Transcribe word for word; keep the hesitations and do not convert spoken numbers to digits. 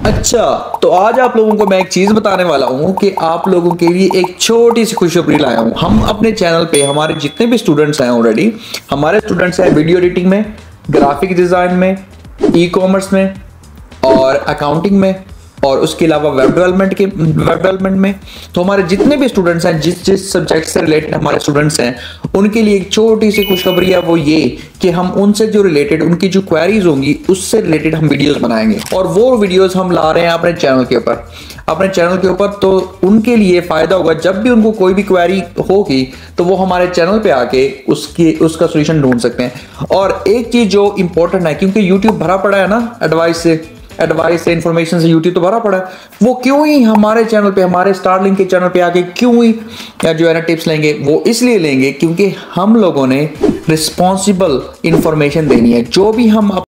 अच्छा, तो आज आप लोगों को मैं एक चीज बताने वाला हूँ कि आप लोगों के लिए एक छोटी सी खुशखबरी लाया हूँ। हम अपने चैनल पे हमारे जितने भी स्टूडेंट्स हैं ऑलरेडी, हमारे स्टूडेंट्स हैं वीडियो एडिटिंग में, ग्राफिक डिजाइन में, ई कॉमर्स में और अकाउंटिंग में और उसके अलावा वेब डेवलपमेंट के वेब डेवलपमेंट में। तो हमारे जितने भी स्टूडेंट्स हैं, जिस जिस सब्जेक्ट से रिलेटेड हमारे स्टूडेंट्स हैं, उनके लिए एक छोटी सी खुशखबरी है, वो ये कि हम उनसे जो रिलेटेड उनकी जो क्वेरीज होंगी उससे रिलेटेड हम वीडियोस बनाएंगे और वो वीडियोस हम ला रहे हैं अपने चैनल के ऊपर अपने चैनल के ऊपर तो उनके लिए फायदा होगा। जब भी उनको कोई भी क्वेरी होगी तो वो हमारे चैनल पे आके उसकी उसका सॉल्यूशन ढूंढ सकते हैं। और एक चीज जो इंपॉर्टेंट है, क्योंकि यूट्यूब भरा पड़ा है ना एडवाइस से एडवाइस से इंफॉर्मेशन से, यूट्यूब तो भरा पड़ा है, वो क्यों ही हमारे चैनल पे हमारे स्टारलिंक के चैनल पे आके क्यों ही जो है ना टिप्स लेंगे? वो इसलिए लेंगे क्योंकि हम लोगों ने रिस्पॉन्सिबल इंफॉर्मेशन देनी है। जो भी हम